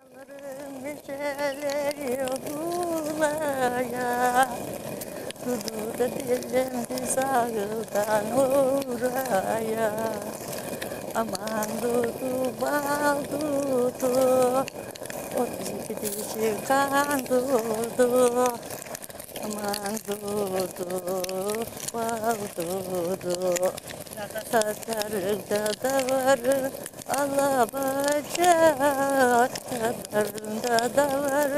Meşeleri bulaya, Dudu da dilimdi sağdan oraya. Aman Dudu bal Dudu, o dişi kan Dudu. Aman Dudu bal Dudu, Tatarında da var alabacak, Tatarında da var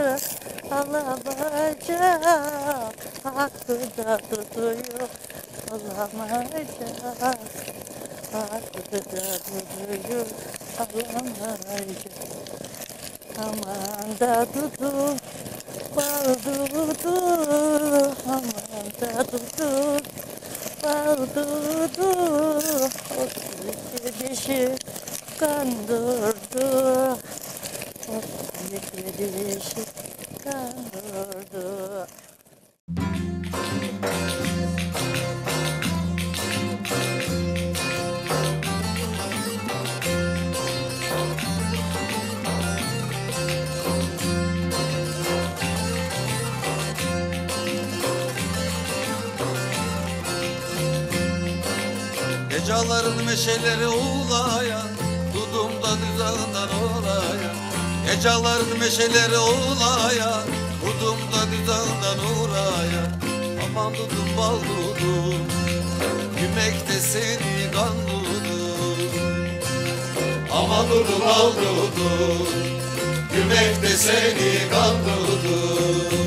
alabacak, hakkı da tutuyor alamayacak, hakkı da tutuyor alamayacak. Aman da Dudu bal Dudu, aman da Dudu bal Dudu, o dişi kandırdı, o dişi kandırdı. Geceların meşeleri uğlayan, Dudumda düzağından oraya. Geceların meşeleri uğlayan, Dudumda düzağından oraya. Aman Dudum bal Dudum, Gümekte seni kan Dudum. Aman Dudum bal Dudum, Gümekte seni kan Dudum.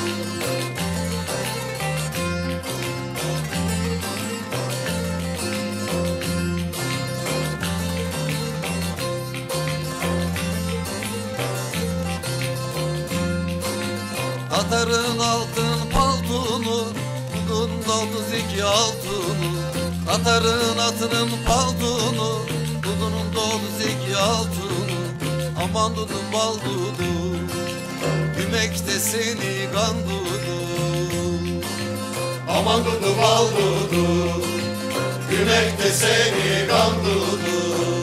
Tatarın altın paltunu, Dudunda 32 altını. Tatarın atının paltunu, Dudunun 32 altını. Aman Dudum bal Dudum, Gümekte seni kan Dudum. Aman Dudum bal Dudum, Gümekte seni kan Dudum.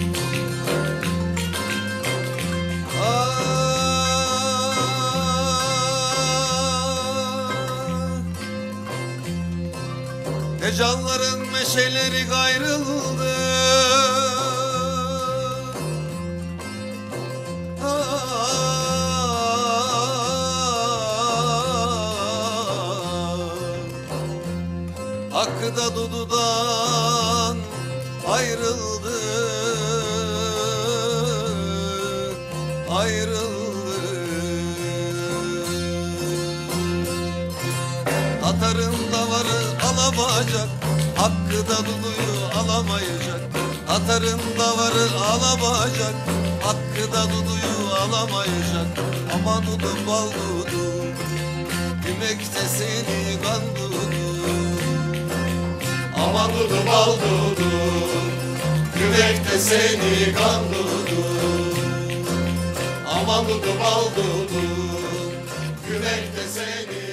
Hecanların meşeleri gayrıldı, Hakkı da Dudu'dan ayrıldı, ayrıldı. Tatarın davarı alabacak, Hakkı da Dudu'yu alamayacak. Tatarın davarı alabacak, Hakkı da Dudu'yu alamayacak. Aman Dudum bal Dudum, Gümekte seni kan Dudum. Aman Dudum bal Dudum, Gümekte seni kan Dudum. Aman Dudum bal Dudum, Gümekte seni